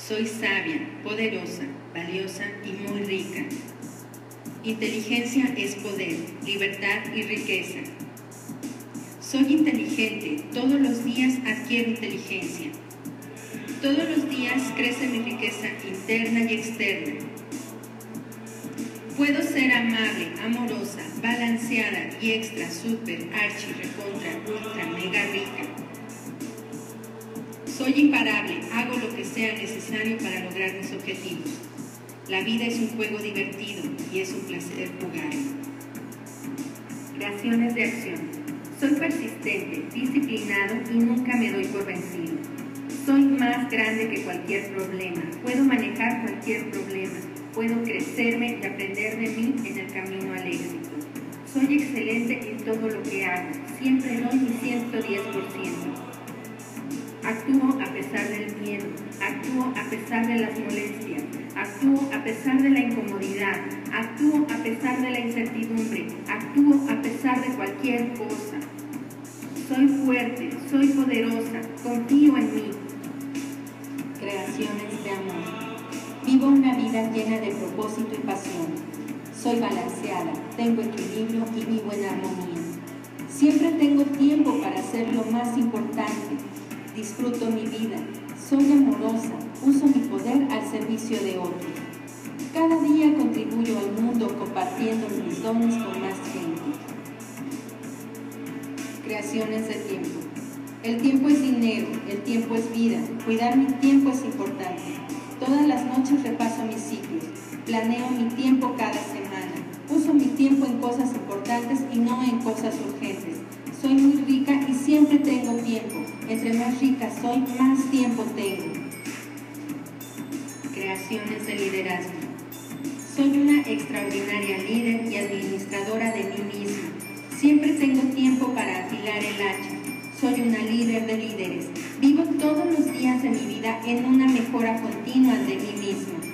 Soy sabia, poderosa, valiosa y muy rica. Inteligencia es poder, libertad y riqueza. Soy inteligente, todos los días adquiero inteligencia. Todos los días crece mi riqueza interna y externa. Puedo ser amable, amorosa, balanceada y extra, super, archi, recontra, ultra, mega rica. Soy imparable, hago lo que sea necesario para lograr mis objetivos. La vida es un juego divertido y es un placer jugar. Creaciones de acción. Soy persistente, disciplinado y nunca me doy por vencido. Soy más grande que cualquier problema. Puedo manejar cualquier problema. Puedo crecerme y aprender de mí en el camino al éxito. Soy excelente en todo lo que hago. Siempre doy mi 110%. Actúo a pesar del miedo, actúo a pesar de las molestias, actúo a pesar de la incomodidad, actúo a pesar de la incertidumbre, actúo a pesar de cualquier cosa. Soy fuerte, soy poderosa, confío en mí. Creaciones de amor. Vivo una vida llena de propósito y pasión. Soy balanceada, tengo equilibrio y vivo en armonía. Siempre tengo tiempo para hacer lo más importante. Disfruto mi vida, soy amorosa, uso mi poder al servicio de otros. Cada día contribuyo al mundo compartiendo mis dones con más gente. Creaciones de tiempo. El tiempo es dinero, el tiempo es vida, cuidar mi tiempo es importante. Todas las noches repaso mis ciclos, planeo mi tiempo cada semana, uso mi tiempo en cosas importantes y no en cosas urgentes. Soy muy rica y siempre tengo tiempo. Entre más rica soy, más tiempo tengo. Creaciones de liderazgo. Soy una extraordinaria líder y administradora de mí misma. Siempre tengo tiempo para afilar el hacha. Soy una líder de líderes. Vivo todos los días de mi vida en una mejora continua de mí misma.